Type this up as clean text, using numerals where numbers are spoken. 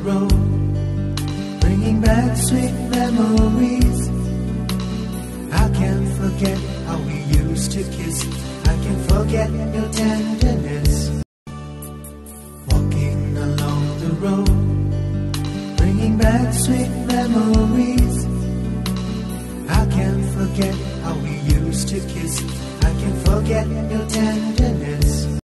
road, bringing back sweet memories. I can't forget how we used to kiss. I can't forget your tenderness. Walking along the road, bringing back sweet memories. I can't forget how we used to kiss. I can't forget your tenderness.